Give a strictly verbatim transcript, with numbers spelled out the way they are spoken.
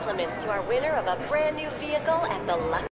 compliments to our winner of a brand new vehicle at the Lucky